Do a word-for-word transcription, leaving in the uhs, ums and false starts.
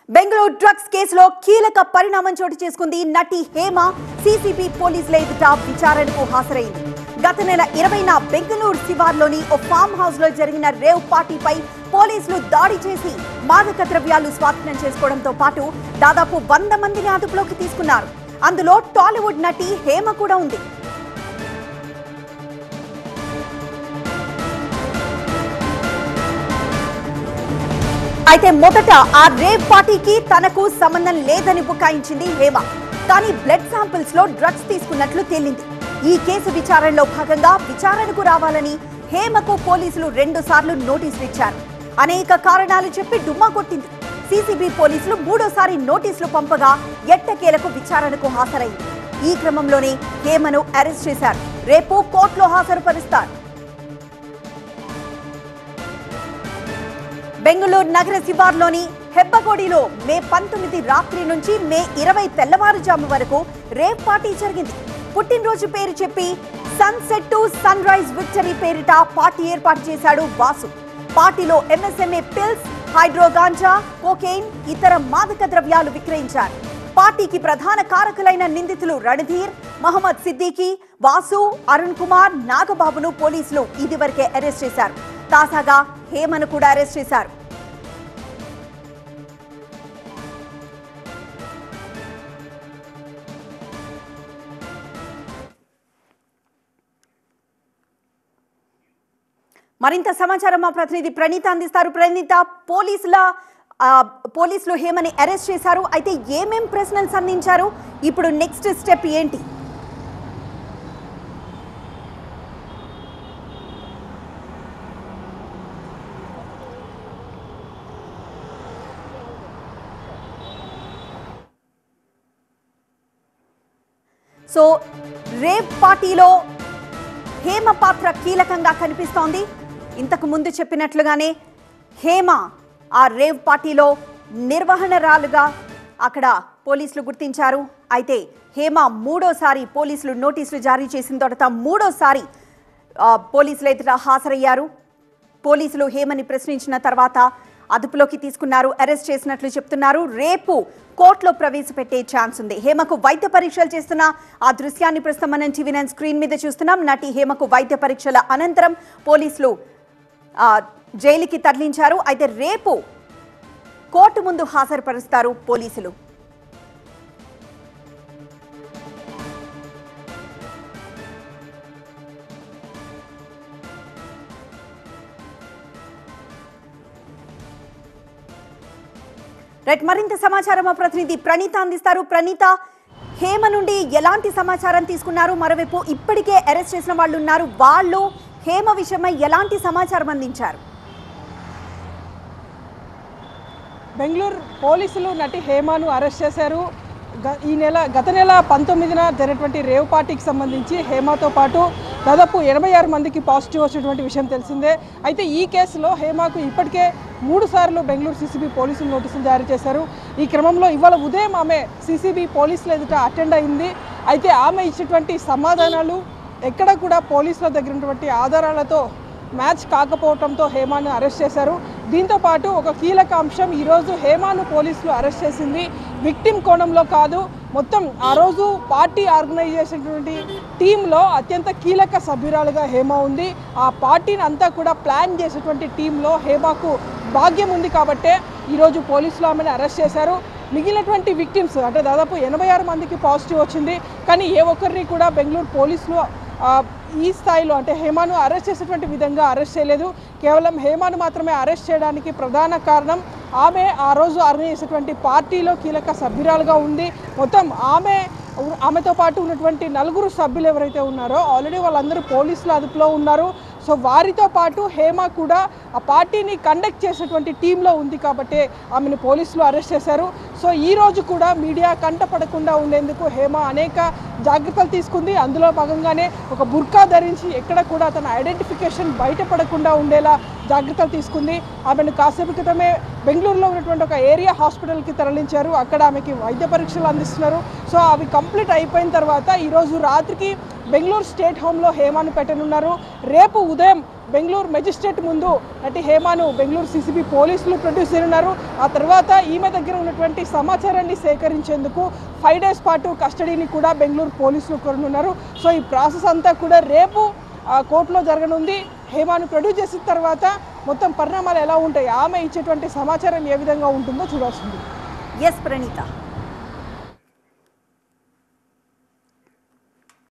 Bengaluru drugs కేసులో కీలక పరిణామం చోటు చేసుకుంది. నటి హేమ సీసీబీ పోలీసుల ఎదుట విచారణకు హాజరైంది. గత నెల ఇరవైన బెంగళూరు శివార్లోని ఓ ఫామ్ హౌస్ లో జరిగిన రేవ్ పార్టీపై పోలీసులు దాడి చేసి మాదక ద్రవ్యాలు స్వాధీనం చేసుకోవడంతో పాటు దాదాపు వంద మందిని అదుపులోకి తీసుకున్నారు. అందులో టాలీవుడ్ నటి హేమ కూడా ఉంది. అయితే మొదట ఆ రేవ్ పార్టీకి తనకు సంబంధం లేదని బుకాయించింది హేమ. కానీ బ్లడ్ శాంపిల్స్ లో డ్రగ్స్ తీసుకున్నట్లు తేలింది. ఈ కేసు విచారణలో భాగంగా విచారణకు రావాలని హేమకు పోలీసులు రెండు సార్లు నోటీసులు ఇచ్చారు. అనేక కారణాలు చెప్పి డుమ్మా కొట్టింది. సీసీబీ పోలీసులు మూడోసారి నోటీసులు పంపగా ఎట్టకేలకు విచారణకు హాజరైంది. ఈ క్రమంలోనే హేమను అరెస్ట్ చేశారు. రేపు కోర్టులో హాజరుపరుస్తారు. బెంగళూరు నగర శివార్లోని హెబ్బగోడిలో మే పంతొమ్మిది రాత్రి నుంచి మే ఇరవై తెల్లవారుజాము వరకు రేవ్ పార్టీ జరిగింది. పుట్టినరోజు పేరు చెప్పి sunset to sunrise victory పేరిట పార్టీ ఏర్పాటు చేశాడు వాసు. పార్టీలో MDMA pills, hydro ganja, cocaine, ఇతర మాదక ద్రవ్యాలు విక్రయించారు. పార్టీకి ప్రధాన కారకులైన నిందితులు రణధీర్, మహమ్మద్ సిద్దికి, వాసు, అరుణ్ కుమార్, నాగబాబును పోలీసులు ఇదివరకే అరెస్ట్ చేశారు. తాజాగా హేమను కూడా అరెస్ట్ చేశారు. మరింత సమాచారం మా ప్రతినిధి ప్రణీత అందిస్తారు. ప్రణీత, పోలీసుల పోలీసులు హేమని అరెస్ట్ చేశారు. అయితే ఏమేం ప్రశ్నలు సంధించారు? ఇప్పుడు నెక్స్ట్ స్టెప్ ఏంటి? సో రేవ్ పార్టీలో హేమ పాత్ర కీలకంగా కనిపిస్తోంది. ఇంతకు ముందు చెప్పినట్లుగానే హేమ ఆ రేవ్ పార్టీలో నిర్వహణరాలుగా అక్కడ పోలీసులు గుర్తించారు. అయితే హేమ మూడోసారి పోలీసులు నోటీసులు జారీ చేసిన తర్వాత మూడోసారి పోలీసుల ఎదుట హాజరయ్యారు. పోలీసులు హేమని ప్రశ్నించిన తర్వాత అదుపులోకి తీసుకున్నారు, అరెస్ట్ చేసినట్లు చెప్తున్నారు. రేపు కోర్టులో ప్రవేశపెట్టే ఛాన్స్ ఉంది. హేమకు వైద్య పరీక్షలు చేస్తున్న ఆ దృశ్యాన్ని ప్రస్తుతం మనం టీవీ నైన్ స్క్రీన్ మీద చూస్తున్నాం. నటి హేమకు వైద్య పరీక్షల అనంతరం పోలీసులు జైలుకి తరలించారు. అయితే రేపు కోర్టు ముందు హాజరుపరుస్తారు పోలీసులు. రైట్, మరింత సమాచారం మా ప్రతినిధి ప్రణీత అందిస్తారు. ప్రణీత, హేమ నుండి ఎలాంటి సమాచారం తీసుకున్నారు? మరోవైపు ఇప్పటికే అరెస్ట్ చేసిన వాళ్ళు ఉన్నారు, వాళ్ళు హేమ విషయమై ఎలాంటి సమాచారం అందించారు? బెంగళూరు పోలీసులు నటి హేమను అరెస్ట్ చేశారు. ఈ నెల గత నెల పంతొమ్మిదిన జరిగినటువంటి రేవ్ పార్టీకి సంబంధించి హేమతో పాటు దాదాపు ఎనభై ఆరు మందికి పాజిటివ్ వచ్చినటువంటి విషయం తెలిసిందే. అయితే ఈ కేసులో హేమకు ఇప్పటికే మూడు సార్లు బెంగళూరు సీసీబీ పోలీసులు నోటీసులు జారీ చేశారు. ఈ క్రమంలో ఇవాళ ఉదయం ఆమె సీసీబీ పోలీసుల ఎదుట అటెండ్ అయింది. అయితే ఆమె ఇచ్చినటువంటి సమాధానాలు ఎక్కడ కూడా పోలీసుల దగ్గర ఉన్నటువంటి ఆధారాలతో మ్యాచ్ కాకపోవడంతో హేమను అరెస్ట్ చేశారు. దీంతో పాటు ఒక కీలక అంశం, ఈరోజు హేమను పోలీసులు అరెస్ట్ చేసింది విక్టిమ్ కోణంలో కాదు, మొత్తం ఆ రోజు పార్టీ ఆర్గనైజ్ చేసినటువంటి టీంలో అత్యంత కీలక సభ్యురాలుగా హేమ ఉంది. ఆ పార్టీని అంతా కూడా ప్లాన్ చేసేటువంటి టీంలో హేమకు భాగ్యం ఉంది కాబట్టే ఈరోజు పోలీసులు ఆమెను అరెస్ట్ చేశారు. మిగిలినటువంటి విక్టిమ్స్ అంటే దాదాపు ఎనభై ఆరు మందికి పాజిటివ్ వచ్చింది. కానీ ఏ ఒక్కరిని కూడా బెంగళూరు పోలీసులు ఈ స్థాయిలో అంటే హేమను అరెస్ట్ చేసేటువంటి విధంగా అరెస్ట్ చేయలేదు. కేవలం హేమను మాత్రమే అరెస్ట్ చేయడానికి ప్రధాన కారణం ఆమె ఆ రోజు ఆర్గనైజ్ చేసేటువంటి పార్టీలో కీలక సభ్యురాలుగా ఉంది. మొత్తం ఆమె ఆమెతో పాటు ఉన్నటువంటి నలుగురు సభ్యులు ఎవరైతే ఉన్నారో ఆల్రెడీ వాళ్ళందరూ పోలీసుల అదుపులో ఉన్నారు. సో వారితో పాటు హేమ కూడా ఆ పార్టీని కండక్ట్ చేసేటువంటి టీంలో ఉంది కాబట్టి ఆమెను పోలీసులు అరెస్ట్ చేశారు. సో ఈరోజు కూడా మీడియా కంటపడకుండా ఉండేందుకు హేమ అనేక జాగ్రత్తలు తీసుకుంది. అందులో భాగంగానే ఒక బుర్కా ధరించి ఎక్కడ కూడా తన ఐడెంటిఫికేషన్ బయటపడకుండా ఉండేలా జాగ్రత్తలు తీసుకుంది. ఆమెను కాసేపు క్రితమే బెంగళూరులో ఉన్నటువంటి ఒక ఏరియా హాస్పిటల్కి తరలించారు. అక్కడ ఆమెకి వైద్య పరీక్షలు అందిస్తున్నారు. సో అవి కంప్లీట్ అయిపోయిన తర్వాత ఈరోజు రాత్రికి బెంగళూరు స్టేట్ హోమ్లో హేమను పెట్టనున్నారు. రేపు ఉదయం బెంగళూరు మెజిస్ట్రేట్ ముందు నటి హేమను బెంగళూరు సిసిబి పోలీసులు ప్రొడ్యూస్ చేయనున్నారు. ఆ తర్వాత ఈమె దగ్గర ఉన్నటువంటి సమాచారాన్ని సేకరించేందుకు ఫైవ్ డేస్ పాటు కస్టడీని కూడా బెంగళూరు పోలీసులు కోరనున్నారు. సో ఈ ప్రాసెస్ అంతా కూడా రేపు కోర్టులో జరగనుంది. హేమను ప్రొడ్యూస్ చేసిన తర్వాత మొత్తం పరిణామాలు ఎలా ఉంటాయి, ఆమె ఇచ్చేటువంటి సమాచారం ఏ విధంగా ఉంటుందో చూడాల్సింది. ఎస్ ప్రణీత.